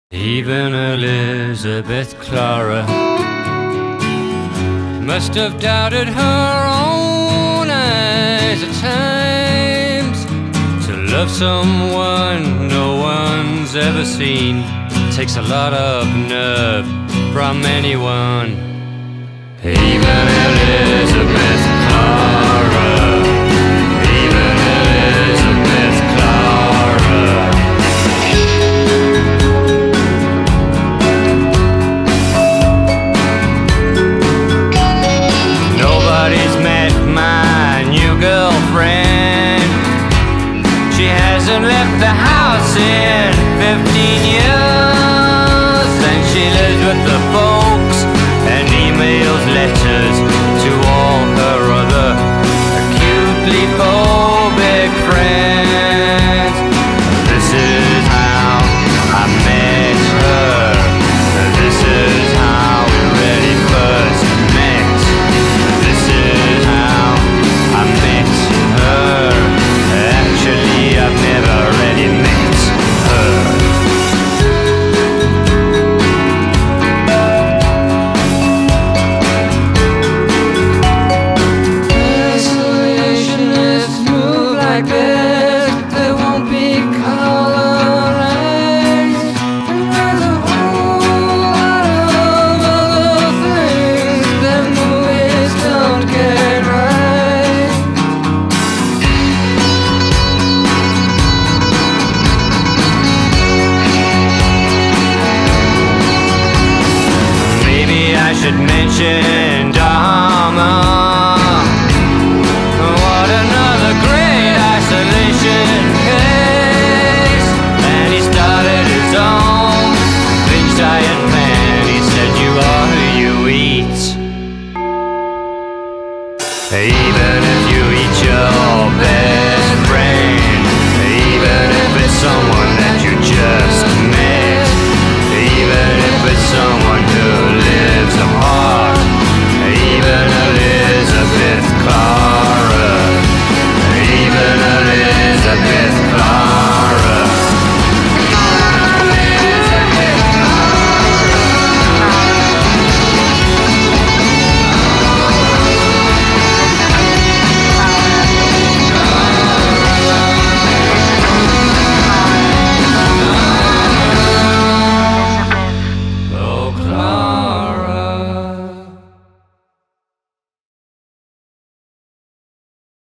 Even Elizabeth Klarer must have doubted her own eyes at times. To love someone no one's ever seen takes a lot of nerve from anyone. Even Elizabeth Klarer, even Elizabeth Klarer. Nobody's met my new girlfriend. She hasn't left the house in 15 years, and she lives with the folks and emails letters to all her other acutely phobic friends. This is how I met her. This is how we really first met. This is how I met her. Actually, I've never really met her. There won't be color eyes, and there's a whole lot of other things that movies don't get right. Maybe I should mention Dharma. What another great isolation case. And he started his own binge diet plan. He said you are who you eat. Even if you eat your best friend, even if it's someone